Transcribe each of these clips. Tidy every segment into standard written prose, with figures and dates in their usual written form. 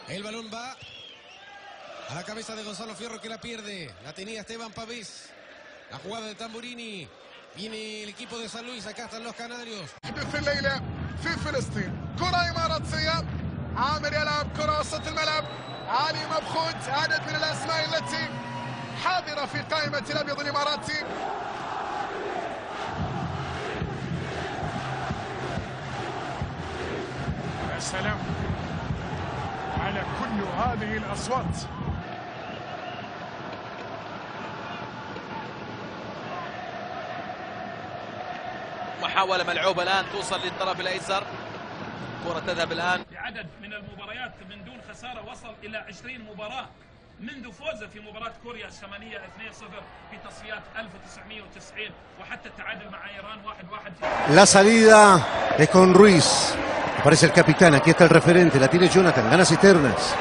El balón va a la cabeza de Gonzalo Fierro, que la pierde. La tenía Esteban Pavés. La jugada de Tamburini. Viene el equipo de San Luis. Acá están los canarios. في الليلة في فلسطين كرة إماراتية. عامر يلعب كرة وسط الملعب. علي مبخوت عدد من الأسماء التي حاضرة في قائمة الأبيض الإماراتي. يا سلام على كل هذه الأصوات. محاولة ملعوبة الآن توصل للطرف الأيسر. كرة تذهب الآن. بعدد من المباريات من دون خسارة وصل إلى 20 مباراة منذ فوزه في مباراة كوريا الشمالية 2-0 في تصفيات 1990 وحتى التعادل مع إيران 1-1. La salida es con Ruiz. Aparece el capitán, aquí está el referente, la tiene Jonathan, gana Cisternas.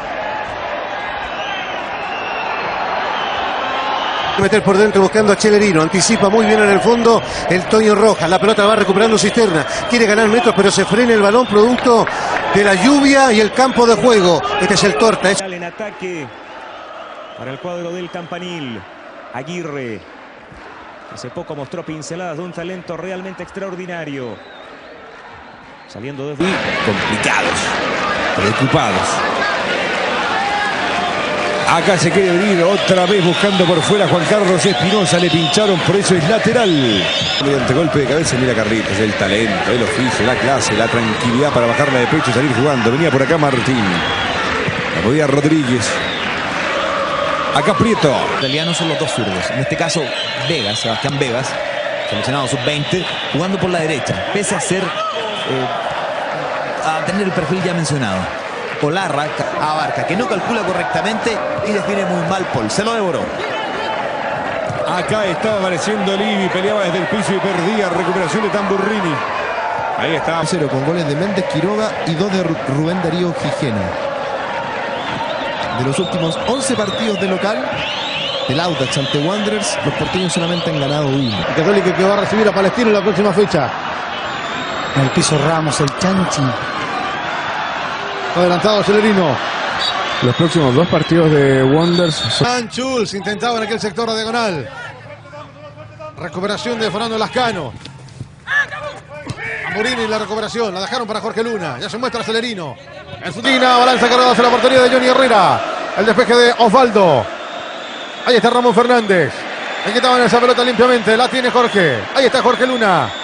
Meter por dentro buscando a Celerino, anticipa muy bien en el fondo el Toño Rojas, la pelota va recuperando Cisterna, quiere ganar metros pero se frena el balón producto de la lluvia y el campo de juego. Este es el Torta. En ataque para el cuadro del Campanil, Aguirre hace poco mostró pinceladas de un talento realmente extraordinario, saliendo de muy complicados, preocupados. Acá se quiere venir otra vez buscando por fuera Juan Carlos Espinosa, le pincharon, por eso es lateral. Mediante golpe de cabeza, mira Carlitos, el talento, el oficio, la clase, la tranquilidad para bajarla de pecho y salir jugando. Venía por acá Martín, la podía Rodríguez. Acá Prieto. En realidad no son los dos zurdos, en este caso Vegas, Sebastián Vegas, seleccionado sub-20, jugando por la derecha, pese a ser a tener el perfil ya mencionado. Olarra abarca, que no calcula correctamente y define muy mal Paul. Se lo devoró. Acá estaba apareciendo Livi, peleaba desde el piso y perdía. Recuperación de Tamburini. Ahí está. 0 con goles de Méndez Quiroga y 2 de Rubén Darío Gijena. De los últimos 11 partidos de local del Audax ante Wanderers, los porteños solamente han ganado 1. Católica que va a recibir a Palestino en la próxima fecha. En el piso Ramos, el Chanchi. Adelantado Celerino. Los próximos 2 partidos de Wanderers. Schulz intentaba en aquel sector diagonal. Recuperación de Fernando Lascano. Tamburini la recuperación. La dejaron para Jorge Luna. Ya se muestra Celerino. En su tina, balanza cargada hacia la portería de Johnny Herrera. El despeje de Osvaldo. Ahí está Ramón Fernández. Le quitaban esa pelota limpiamente. La tiene Jorge. Ahí está Jorge Luna.